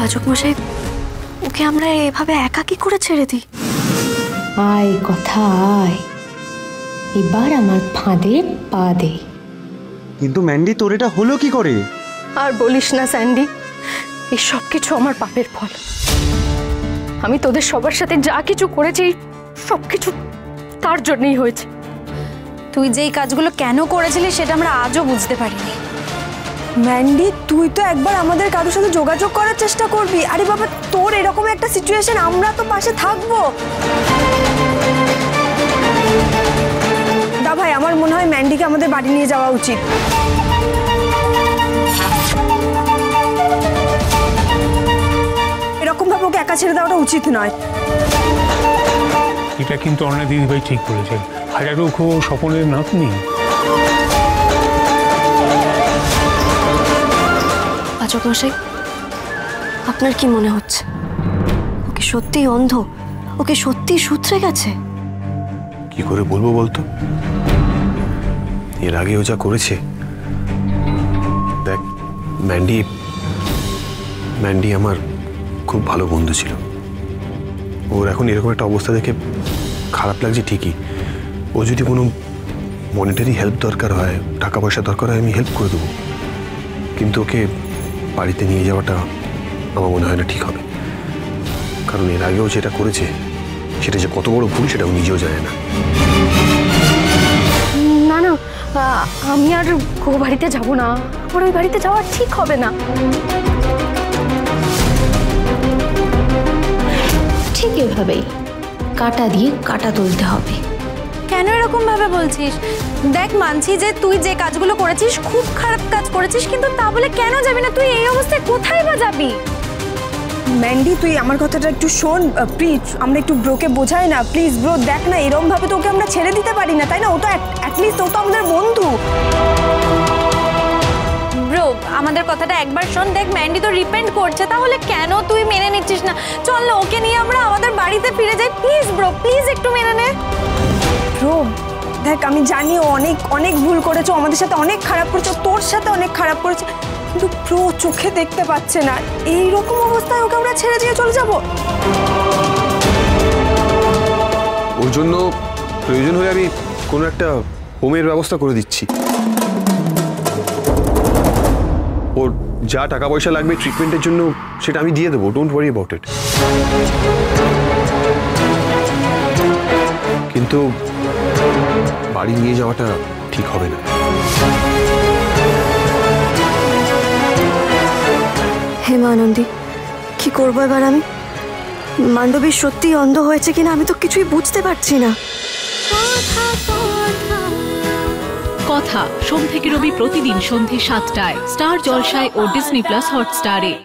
পাচক মশাই, ওকে আমরা এভাবে একা কি করে ছেড়ে দিই? আয় কথা আয়, এবার আমার ফাঁদে পা দে। কিন্তু ম্যান্ডি, তোর এটা হলো কি করে? আর বলিস না স্যান্ডি, এই সব কিছু আমার পাপের ফল। আমি তোদের সবার সাথে যা কিছু করেছি সবকিছু তার জন্যই হয়েছে। তুই যেই কাজগুলো কেন করেছিলি সেটা আমরা আজও বুঝতে পারিনি। ম্যান্ডি, তুই তো একবার আমাদের কারোর সাথে যোগাযোগ করার চেষ্টা করবি। আরে বাবা, তোর এরকম একটা সিচুয়েশন, আমরা তো পাশে থাকবো। দা ভাই, আমার মনে হয় ম্যান্ডিকে আমাদের বাড়ি নিয়ে যাওয়া উচিত। এরকম ভাবে ওকে একা ছেড়ে দেওয়াটা উচিত নয়। এটা কিন্তু অনেক দিদিভাই ঠিক বলেছেন। হাজারো স্বপনের নাতনি। পাচক মশাই, আপনার কি মনে হচ্ছে? ওকে সত্যিই অন্ধ? ওকে সত্যি সূত্রে গেছে? কি করে বলবো বলতো? এর আগে ও যা করেছে। দেখ, ম্যান্ডি আমার খুব ভালো বন্ধু ছিল। ওর এখন এরকম একটা অবস্থা দেখে খারাপ লাগছে ঠিকই। ও যদি কোনো মনিটারি হেল্প দরকার হয়, টাকা পয়সা দরকার হয়, আমি হেল্প করে দেবো। কিন্তু ওকে বাড়িতে নিয়ে যাওয়াটা আমার মনে হয় না ঠিক হবে। কারণ এর আগেও যেটা করেছে সেটা যে কত বড় ভুল সেটা ও নিজেও জানে না। না না, আমি আর গো বাড়িতে যাব না। আমার ওই বাড়িতে যাওয়া ঠিক হবে না। ঠিক এভাবেই কাটা দিয়ে কাটা তুলতে হবে। কেন এরকম ভাবে বলছিস? দেখ, মানছি যে তুই যে কাজগুলো করেছিস খুব খারাপ কাজ করেছিস, কিন্তু তা বলে কেন যাবি না? তুই এই অবস্থায় কোথায় বা যাবি? ম্যান্ডি, তুই আমার কথাটা একটু শোন প্লিজ। আমরা একটু ব্রোকে বোঝাই না প্লিজ। ব্রো দেখ না, এরকম ভাবে তো ওকে আমরা ছেড়ে দিতে পারি না, তাই না? ও তো অ্যাটলিস্ট ও তো আমাদের বন্ধু। ব্রো, আমাদের কথাটা একবার শোন। দেখ, ম্যান্ডি তো রিপেন্ট করছে, তাহলে কেন তুই মেনে নিচ্ছিস না? চল না, ওকে নিয়ে আমরা আমাদের বাড়িতে ফিরে যাই। প্লিজ ব্রো, প্লিজ একটু মেনে নে। ব্রো দেখ, আমি জানি ও অনেক অনেক ভুল করেছে, আমাদের সাথে অনেক খারাপ করেছে, তোর সাথে অনেক খারাপ করেছে, কিন্তু ব্রো চোখে দেখতে পাচ্ছে না। এইরকম অবস্থায় ওকে আমরা ছেড়ে দিয়ে চলে যাব? ওর জন্য প্রয়োজন হলে আমি কোনো একটা হোমের ব্যবস্থা করে দিচ্ছি। ওর যা টাকা পয়সা লাগবে ট্রিটমেন্টের জন্য সেটা আমি দিয়ে দেবো। Don't worry about it. কিন্তু বাড়ি নিয়ে যাওয়াটা ঠিক হবে না। হে আনন্দী, কি করবো এবার আমি? মান্ডবী সত্যি অন্ধ হয়েছে কিনা আমি তো কিছুই বুঝতে পারছি না। কথা সোম থেকে রবি প্রতিদিন সন্ধ্যে ৭টায় স্টার জলসায় ও ডিজনি প্লাস হটস্টারে।